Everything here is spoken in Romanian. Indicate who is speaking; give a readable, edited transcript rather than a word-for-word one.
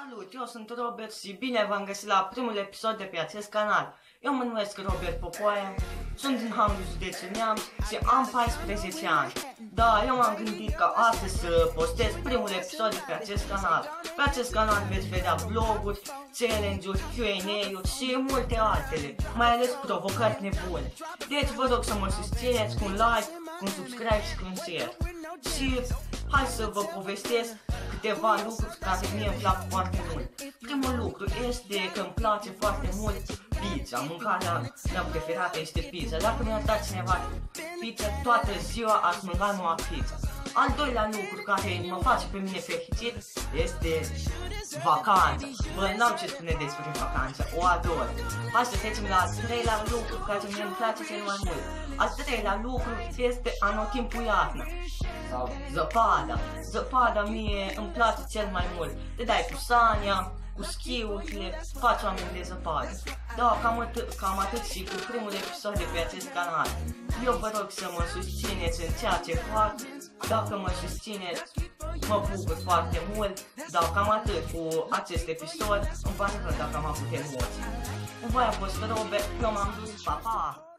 Speaker 1: Salut, eu sunt Robert și bine v-am găsit la primul episod de pe acest canal. Eu mă numesc Robert Popoaia, sunt din Hamdu, județul Neamț și am 14 ani. Da, eu m-am gândit ca astăzi să postez primul episod de pe acest canal. Pe acest canal veți vedea vloguri, challenge-uri, Q&A-uri și multe altele, mai ales provocări nebune. Deci vă rog să mă susțineți cu un like, cu un subscribe și cu un share. Și hai să vă povestesc câteva lucruri care mie îmi plac foarte mult. Primul lucru este că îmi place foarte mult pizza. Mâncarea mea preferată este pizza. Dacă mi-ar da cineva pizza toată ziua, aș mânca numai pizza. Al doilea lucru care mă face pe mine fericit este vacanța. Bă, n-am ce spune despre vacanța, o ador. Hai să trecem la al treilea lucru care mie îmi place cel mai mult. Al treilea lucru este anotimpul iarnă sau zăpada. Zăpada mie îmi place cel mai mult. Te dai cu sania, cu schiurile, faci oameni de zăpadă. Da, cam atât și cu primul episod de pe acest canal. Eu vă rog să mă susțineți în ceea ce fac. Dacă mă susțineți, mă bucur foarte mult. Da, cam atât cu acest episod. Îmi pare rău dacă am avut emoții. Cu voi a fost Robert, eu m-am dus, pa, pa!